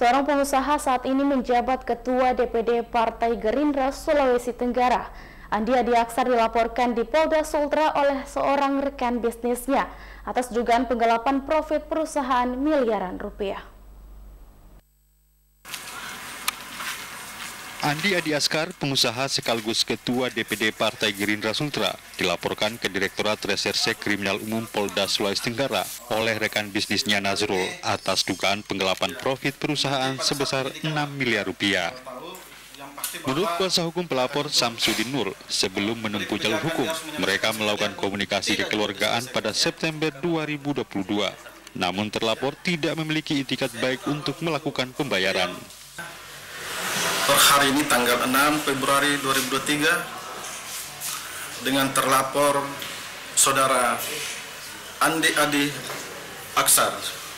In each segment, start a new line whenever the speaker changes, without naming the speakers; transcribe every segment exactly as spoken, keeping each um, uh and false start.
Seorang pengusaha saat ini menjabat Ketua D P D Partai Gerindra Sulawesi Tenggara. Andi Adi Aksar dilaporkan di Polda Sultra oleh seorang rekan bisnisnya atas dugaan penggelapan profit perusahaan miliaran rupiah.
Andi Adi Askar, pengusaha sekaligus Ketua D P D Partai Gerindra Sultra, dilaporkan ke Direktorat Reserse Kriminal Umum Polda Sulawesi Tenggara oleh rekan bisnisnya Nazrul atas dugaan penggelapan profit perusahaan sebesar enam miliar rupiah. Menurut kuasa hukum pelapor Samsudin Nur, sebelum menempuh jalur hukum, mereka melakukan komunikasi kekeluargaan pada September dua ribu dua puluh dua. Namun terlapor tidak memiliki itikat baik untuk melakukan pembayaran.
Per hari ini tanggal enam Februari dua ribu dua puluh tiga dengan terlapor saudara Andi Adi Aksar.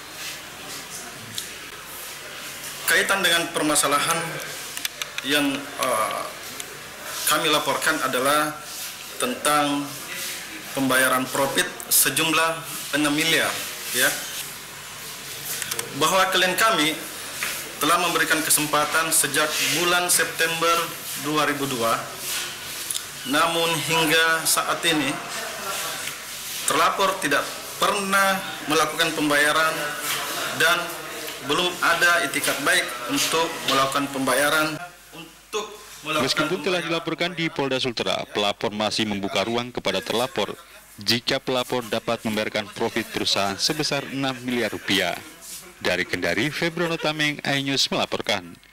Kaitan dengan permasalahan yang uh, kami laporkan adalah tentang pembayaran profit sejumlah enam miliar, ya. Bahwa klien kami telah memberikan kesempatan sejak bulan September dua ribu dua, namun hingga saat ini terlapor tidak pernah melakukan pembayaran dan belum ada itikat baik untuk melakukan pembayaran. Untuk melakukan
Meskipun telah dilaporkan di Polda Sultra, pelapor masih membuka ruang kepada terlapor jika pelapor dapat membayarkan profit perusahaan sebesar enam miliar rupiah. Dari Kendari, Febrono Tameng, iNews melaporkan.